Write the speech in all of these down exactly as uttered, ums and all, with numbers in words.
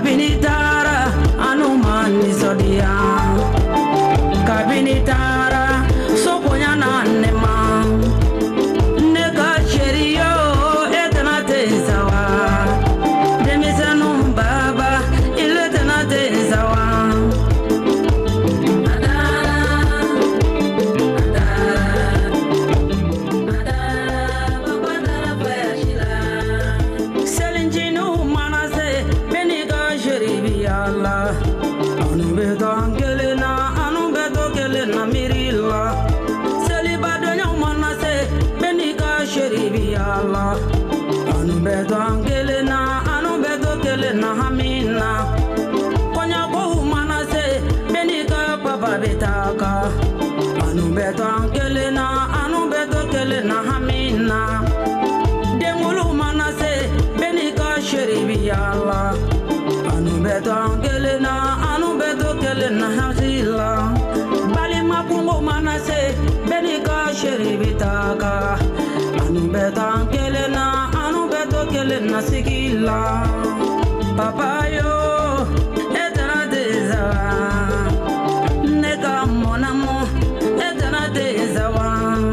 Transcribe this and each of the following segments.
kabini taara anu ma nisɔndiya kabini taara sokoɲa na ne ma ne ka seriyo e tɛna tɛ sawa denmisɛnninw baba ile tɛna tɛ sawa anu beto angelena anu beto kelena hamina konya ko mana se benika papa betaka anu beto angelena anu beto kelena hamina demulu mana se benika sheribi yalla anu beto angelena anu beto kelena hasila bali mapungo mana se benika sheribi taka anu beto angelena anu beto kelena sigila papa yo etana dezawa nega monamo etana dezawa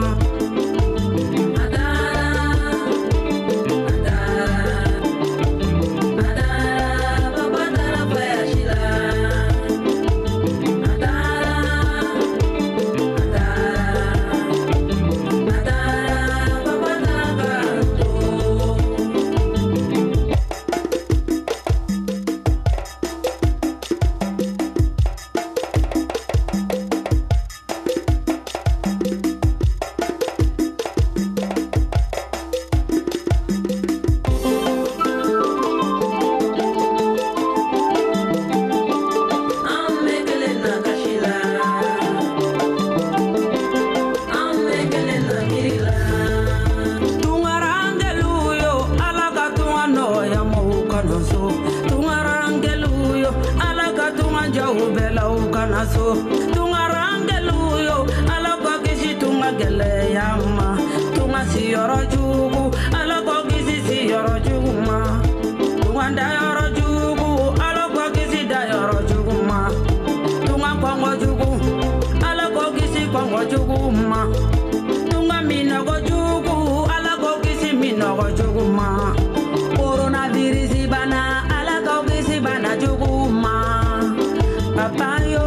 so tungarangeluyo alako kisi tungagele yama tunga siyoro jugu alako kisi siyoro jugu ma tunganda yoro jugu alako kisi da yoro jugu ma tunga kongo jugu alako kisi kongo jugu ma tunga minogo jugu alako kisi minogo jugu ma coronavirus bana alako kisi bana jugu ma papa yo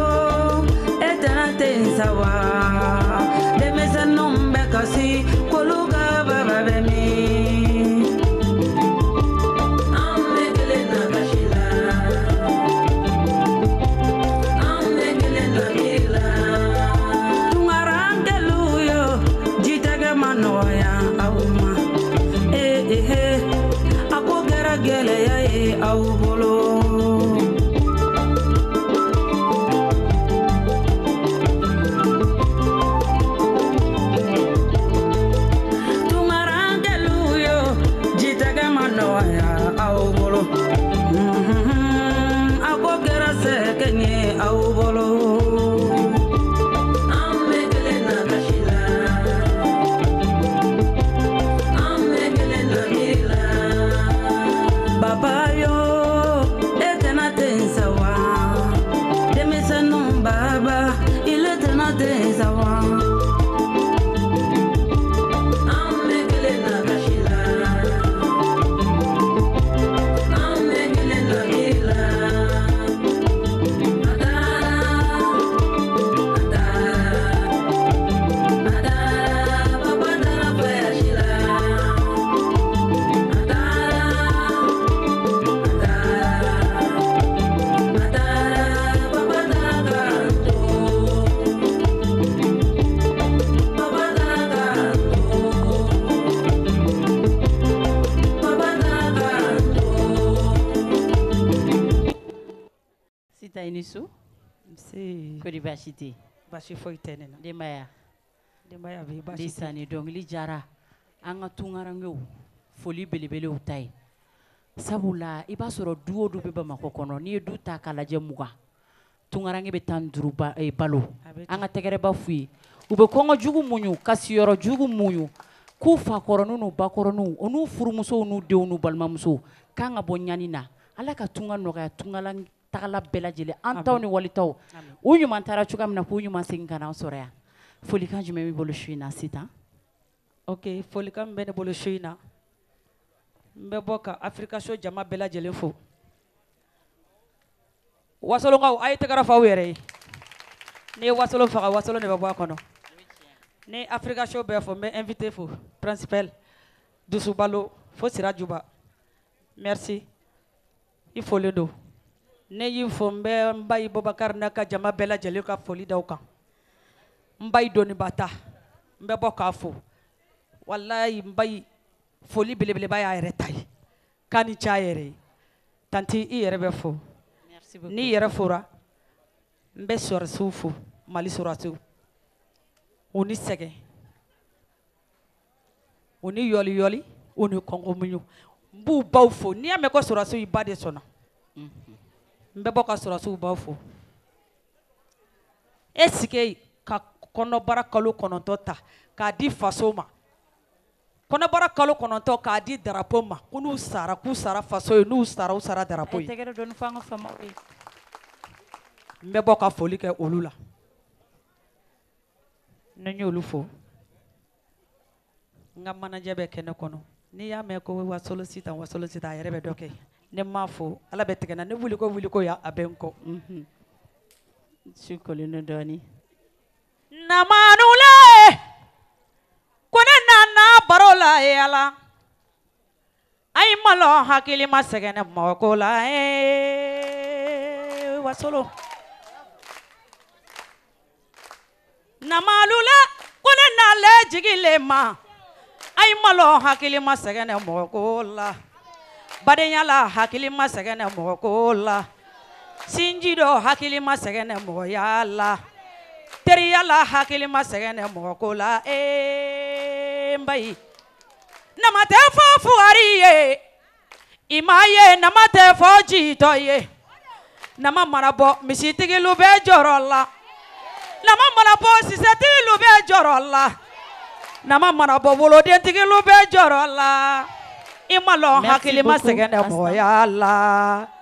sawa denmisɛnninw bɛ kasi k'olu ka baba bɛ min an bɛ kelen na kasi la an bɛ kelen na miiri la tungarangɛliw yo jitɛgɛ ma nɔgɔya aw ma ee ee a ko kɛra gɛlɛya ye aw bolo. Nisu si ko di bashite bashi foi tenena de maya de maya be bashi de sani dongli jara anga tungarangew foli belebele utai sabula iba soro duo du be Bamako kono ni du ta kala je muga tungarange be tan duru ba e balo anga tegere ba fui ube kongo jugu munyu kasiyoro jugu munyu ku fa koronu no ba koronu onu furumuso nu de onu balmamuso kanga bonyani na ala ka tunga nɔgɔya tungala tagala bɛɛ lajɛlen an taw ni walitaw u ɲuman taara cogoya min na k'u ɲuman segin ka na an sɔrɔ yan folikan jumɛn b'i bolo su in na Sitan? Ok, folikan min bɛ ne bolo su in na n bɛ bɔ ka Africa Show jama bɛɛ lajɛlen fo wasolonkaw a ye tɛgɛrɛ fɔ aw yɛrɛ ye ni ye wasolon faga wasolon de bɛ bɔ a kɔnɔ ni Africa Show bɛɛ fo n bɛ invité fo principal Dusu Balo fo Sira Juba merci i folen don ne y'i fo n bɛ n ba yi Bubakari n'a ka jama bɛɛ lajɛlen ka foli da u kan n ba yi Donibata n bɛ bɔ k'a fo wallahi n ba yi foli belebeleba y'a yɛrɛ ta ye k'a ni ce a yɛrɛ ye tanti i yɛrɛ bɛ fo n'i yɛrɛ fora n bɛ sɔrɔsiw fo Mali sɔrɔsiw u ni sɛgɛn u ni yɔli yɔli u ni kɔngɔmuɲu n b'u baw fo n'i y'a mɛn ko sɔrɔsiw i ba de sɔnna n bɛ bɔ ka sɔrɔsiw baw fo e sigi ka kɔnɔbara kalo kɔnɔntɔn ta k'a di faso ma kɔnɔbara kalo kɔnɔntɔn k'a di darapo ma ko n'u sara k'u sara faso ye n'u sara u sara darapo ye n bɛ bɔ ka foli kɛ olu la ne y'olu fo n ka manajɛ bɛ kɛnɛ kɔnɔ n'i y'a mɛn ko Wasolo Sitan Wasolo Sitan a yɛrɛ bɛ dɔ kɛ ne m'a fo ala bɛ tigɛ na ne wuli ko wuli ko ya a bɛ n kɔ su kolen dɔɔnin namanule ko ne nana baro la yala ayi malo hakili ma sɛgɛn ne mɔgɔ la ee Wasolo namalula ko ne nale jigile ma ayi malo hakili ma sɛgɛn ne mɔgɔ la badenya hakili ma sɛgɛn ne mɔgɔ la sinji dɔ hakili ma sɛgɛn ne mɔgɔya la teriya la hakili ma sɛgɛn ne mɔgɔ la ee n ba yi nama tɛ fɔ fugari ye i ma ye nama tɛ fɔ jitɔ ye nama mana bɔ misitigilu bɛ jɔrɔ la nama mana bɔ sisɛtigilu bɛ jɔrɔ la nama mana bɔ wolodentigilu bɛ jɔrɔ la i ma lɔn hakili ma sɛgɛn ne mɔgɔya la